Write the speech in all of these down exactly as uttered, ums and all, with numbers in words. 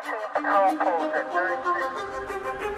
Patrol calls at thirty-six.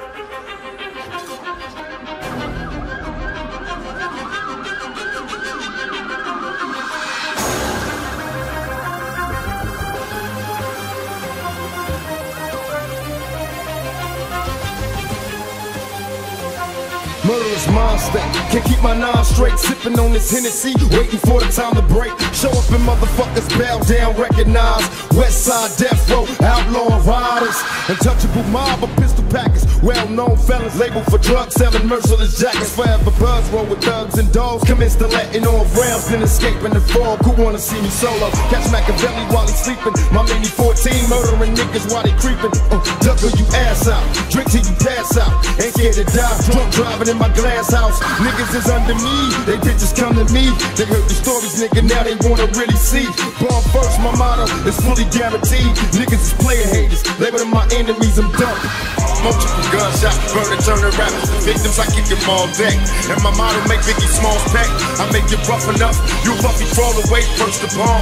Murderous monster, can't keep my nine straight. Sipping on this Hennessy, waiting for the time to break. Show up and motherfuckers bow down, recognize West Side Death Row, outlaw riders, untouchable mob of pistol packers, well-known felons labeled for drug selling, merciless jackets. Forever buzz roll with thugs and dogs. Commence to letting off rounds, then escaping the fog. Who wanna see me solo? Catch Machiavelli while he's sleeping. My mini fourteen murdering niggas while they creeping. Uh, duck or you ass out, drink till you pass out. Ain't scared to die, drunk driving in my glass house. Niggas is under me, they bitches come to me. They heard the stories, nigga, now they wanna really see. Born first, my motto is fully guaranteed. Niggas is player haters, labeling my enemies, I'm dumb. Multiple gunshots, burn and turn the rappers to victims, I kick them all deck. And my motto, make Biggie Smalls pack. I make it rough enough, you Buffy crawl away first to bomb.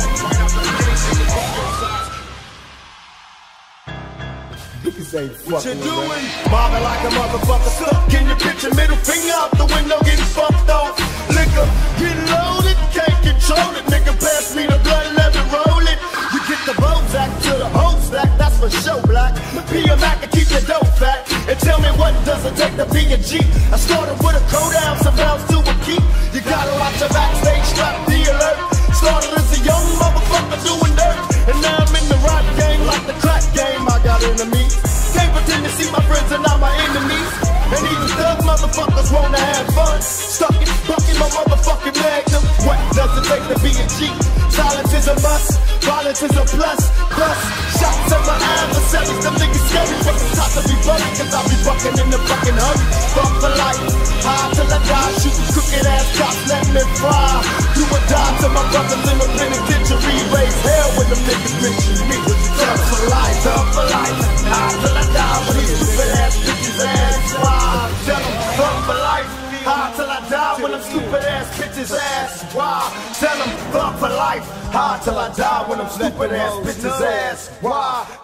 What you doing? Mobbing like a motherfucker stuck in your picture, middle finger out the window, getting fucked off. Liquor, get loaded, can't control it. Nigga, pass me the blood, let me roll it. You get the Bozak to the whole stack, that's for show, black. Be a Mac and keep your dope fat. And tell me what does it take to be a G? I started with a code out, some rounds to a key. You gotta watch your backstage strap, be alert. Started as a young motherfucker doing dirt, and now I'm in the rap game like the crack game. I got enemies. Can't pretend to see my friends and not my enemies. And even thug motherfuckers wanna have fun. Stuck it, bucking my motherfucking magnum. What does it take to be a G? Silence is a must, violence is a plus. Plus, shots at my adversaries, them niggas scary. But it's time to be bloody, cause I be bucking in the fucking hurry. Fuck for life, high till I die. Shooting crooked ass cops, let me fry. Do or die to my brothers in the penitentiary. Raise hell when them niggas mention me. Tough for life, tough for life. High till I die with these stupid ass bitches ass. Why? Tell them fuck for life. High till I die when them stupid ass bitches ass. Why? Tell them fuck for life. High till I die when them stupid ass bitches ass. Why?